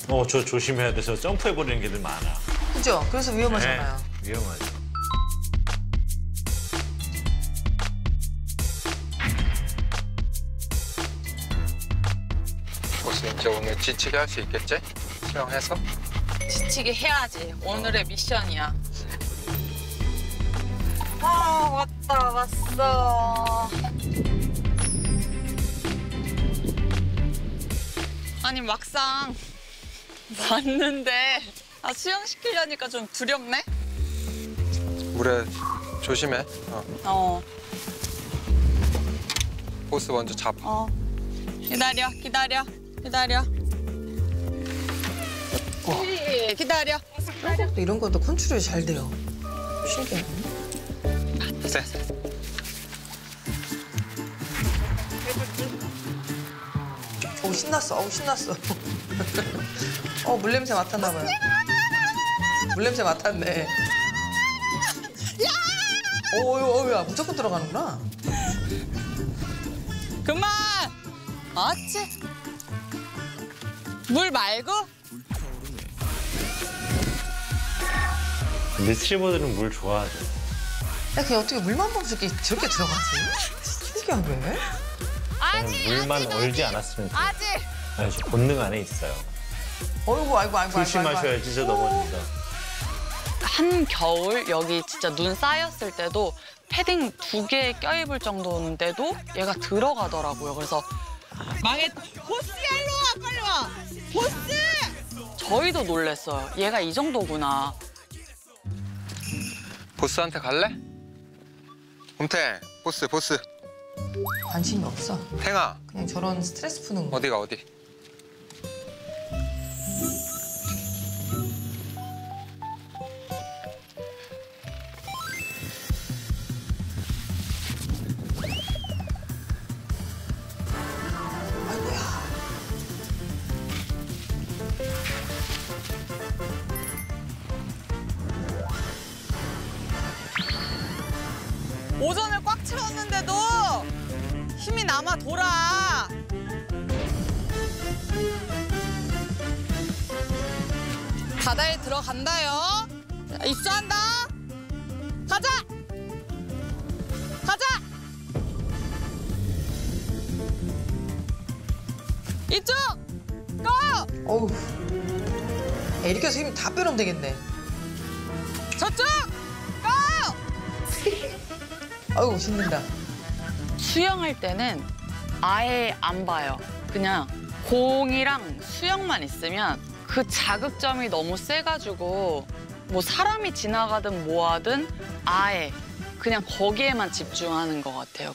저 조심해야 돼서 점프해버리는 개들 많아. 그죠? 그래서 위험하잖아요. 네, 위험하죠. 보스 이제 오늘 지치게 할 수 있겠지? 수영해서? 지치게 해야지. 오늘의 미션이야. 아, 왔어. 아니, 막상 왔는데 수영시키려니까 좀 두렵네? 물에 조심해. 보스 먼저 잡아. 기다려. 기다려. 이런 것도 컨트롤이 잘 돼요. 신기하네. 쎄. 신났어. 물냄새 맡았나 봐요. 물냄새 맡았네. 야, 무조건 들어가는구나. 그만! 어찌? 물 말고? 리트리버들은 물 좋아하죠. 야, 그냥 어떻게 물만 보면 저렇게 들어가지? 신기하게. 물만 얼지 않았으면 좋겠어요. 아직! 저 본능 안에 있어요. 아이고. 조심하셔야지, 저 넘어진다. 한겨울 여기 진짜 눈 쌓였을 때도 패딩 2개 껴입을 정도인데도 얘가 들어가더라고요. 그래서 망했다. 보스야, 일로 와, 빨리 와. 보스! 저희도 놀랬어요. 얘가 이 정도구나. 보스한테 갈래? 곰탱, 보스. 관심이 없어. 탱아, 그냥 저런 스트레스 푸는 거. 어디가 어디? 아이고야. 오전을 꽉 채웠는데도 힘이 남아 돌아. 바다에 들어간다요. 입수한다. 가자. 이쪽. 고. 어우. 야, 이렇게 해서 힘 다 빼놓으면 되겠네. 저쪽. 고. 아이고, 신난다. 수영할 때는 아예 안 봐요. 그냥 공이랑 수영만 있으면 그 자극점이 너무 세가지고 뭐 사람이 지나가든 뭐 하든 아예 그냥 거기에만 집중하는 것 같아요.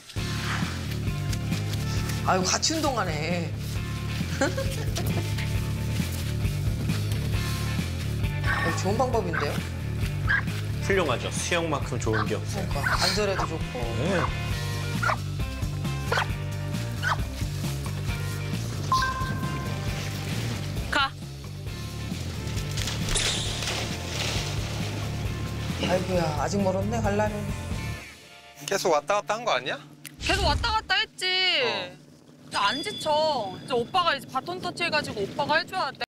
아이고, 같이 운동하네. 좋은 방법인데요? 훌륭하죠. 수영만큼 좋은 게 없어요. 그러니까 관절에도 좋고. 네. 가. 아이고야, 아직 멀었네, 가려면. 계속 왔다 갔다 한 거 아니야? 계속 왔다 갔다 했지. 안 지쳐. 이제 오빠가 이제 바톤 터치 해가지고 오빠가 해줘야 돼.